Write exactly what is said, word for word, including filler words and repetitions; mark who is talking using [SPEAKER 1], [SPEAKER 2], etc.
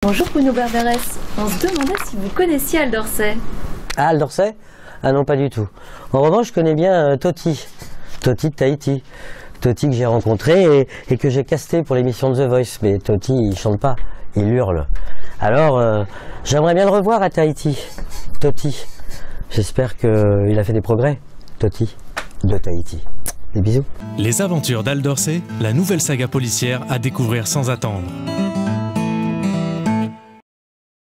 [SPEAKER 1] Bonjour Bruno Berberès, on se demandait si vous connaissiez Al d'Orsay.
[SPEAKER 2] Ah, Al d'Orsay? Ah non, pas du tout. En revanche, je connais bien euh, Toti. Toti de Tahiti. Toti que j'ai rencontré et, et que j'ai casté pour l'émission de The Voice. Mais Toti, il chante pas, il hurle. Alors, euh, j'aimerais bien le revoir à Tahiti. Toti. J'espère qu'il a fait des progrès. Toti de Tahiti. Des bisous.
[SPEAKER 3] Les aventures d'Al d'Orsay, la nouvelle saga policière à découvrir sans attendre.